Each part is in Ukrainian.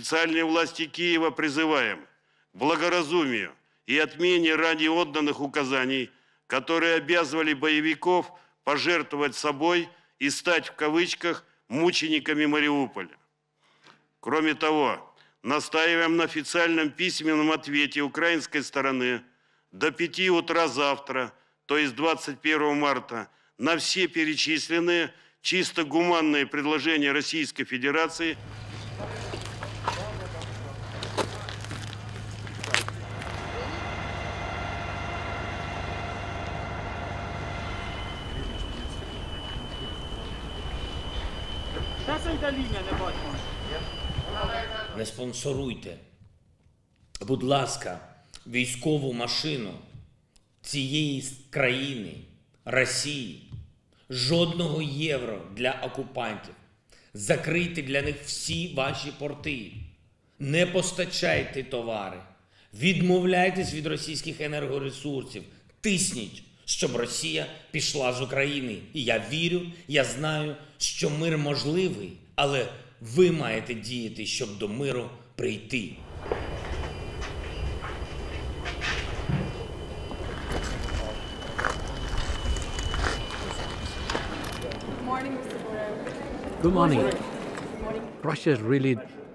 Официальные власти Киева призываем к благоразумию и отмене ранее отданных указаний, которые обязывали боевиков пожертвовать собой и стать, в кавычках, мучениками Мариуполя. Кроме того, настаиваем на официальном письменном ответе украинской стороны до 5 утра завтра, то есть 21 марта, на все перечисленные чисто гуманные предложения Российской Федерации. Не спонсоруйте, будь ласка, військову машину цієї країни, Росії. Жодного євро для окупантів. Закрийте для них всі ваші порти. Не постачайте товари. Відмовляйтесь від російських енергоресурсів. Тисніть, щоб Росія пішла з України. І я вірю, я знаю, що мир можливий, але ви маєте діяти, щоб до миру прийти. Good morning. Russia is really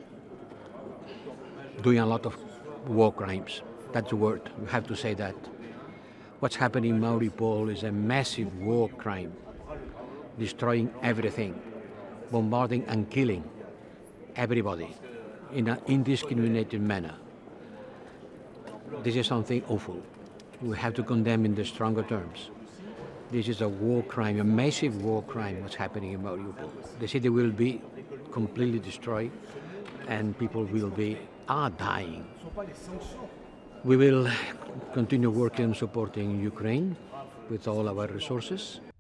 doing a lot of war crimes. That's the word. You have to say that. What's happening in Mariupol is a massive war crime, destroying everything, bombarding and killing everybody in an indiscriminated manner. This is something awful. We have to condemn in the stronger terms. This is a war crime, a massive war crime, what's happening in Mariupol. The city will be completely destroyed and people are dying. We will continue working and supporting Ukraine with all our resources.